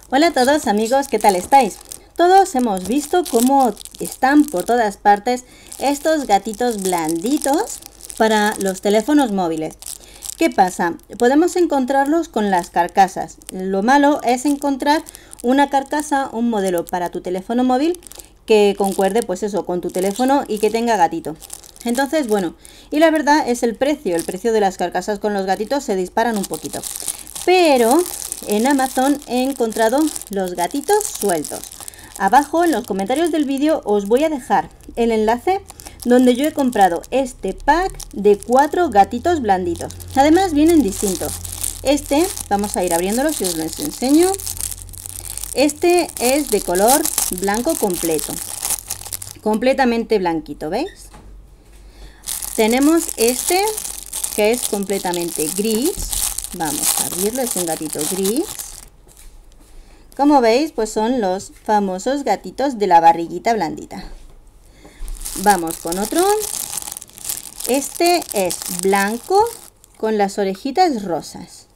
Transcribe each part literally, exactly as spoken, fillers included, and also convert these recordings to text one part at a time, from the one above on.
Hola a todos amigos, ¿qué tal estáis? Todos hemos visto cómo están por todas partes estos gatitos blanditos para los teléfonos móviles. ¿Qué pasa? Podemos encontrarlos con las carcasas. Lo malo es encontrar una carcasa, un modelo para tu teléfono móvil que concuerde pues eso con tu teléfono y que tenga gatito. Entonces, bueno, y la verdad es el precio, el precio de las carcasas con los gatitos se disparan un poquito. Pero en Amazon he encontrado los gatitos sueltos. Abajo en los comentarios del vídeo os voy a dejar el enlace donde yo he comprado este pack de cuatro gatitos blanditos. Además vienen distintos. Este, vamos a ir abriéndolo si os lo enseño. Este es de color blanco completo. Completamente blanquito, ¿veis? Tenemos este que es completamente gris. Vamos a abrirlo, es un gatito gris. Como veis, pues son los famosos gatitos de la barriguita blandita. Vamos con otro. Este es blanco con las orejitas rosas.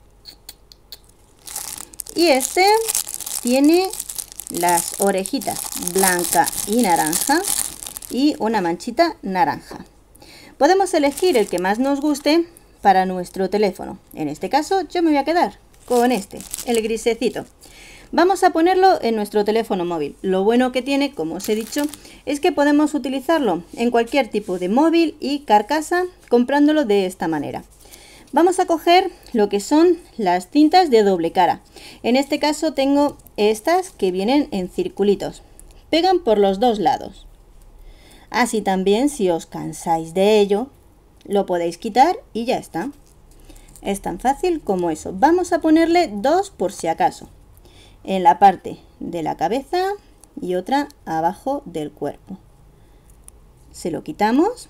Y este tiene las orejitas blanca y naranja y una manchita naranja. Podemos elegir el que más nos guste para nuestro teléfono. En este caso yo me voy a quedar con este, el grisecito. Vamos a ponerlo en nuestro teléfono móvil. Lo bueno que tiene, como os he dicho, es que podemos utilizarlo en cualquier tipo de móvil y carcasa comprándolo de esta manera. Vamos a coger lo que son las cintas de doble cara. En este caso tengo estas que vienen en circulitos. Pegan por los dos lados. Así también, si os cansáis de ello, lo podéis quitar y ya está. Es tan fácil como eso. Vamos a ponerle dos por si acaso. En la parte de la cabeza y otra abajo del cuerpo. Se lo quitamos.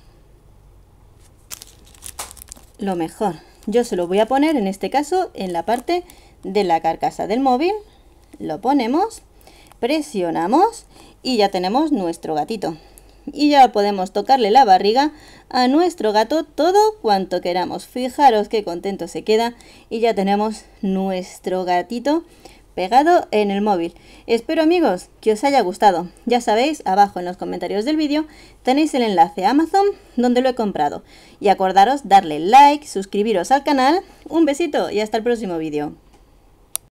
Lo mejor, yo se lo voy a poner en este caso en la parte de la carcasa del móvil. Lo ponemos, presionamos y ya tenemos nuestro gatito. Y ya podemos tocarle la barriga a nuestro gato todo cuanto queramos. Fijaros qué contento se queda y ya tenemos nuestro gatito pegado en el móvil. Espero amigos que os haya gustado. Ya sabéis, abajo en los comentarios del vídeo tenéis el enlace a Amazon donde lo he comprado. Y acordaros darle like, suscribiros al canal. Un besito y hasta el próximo vídeo.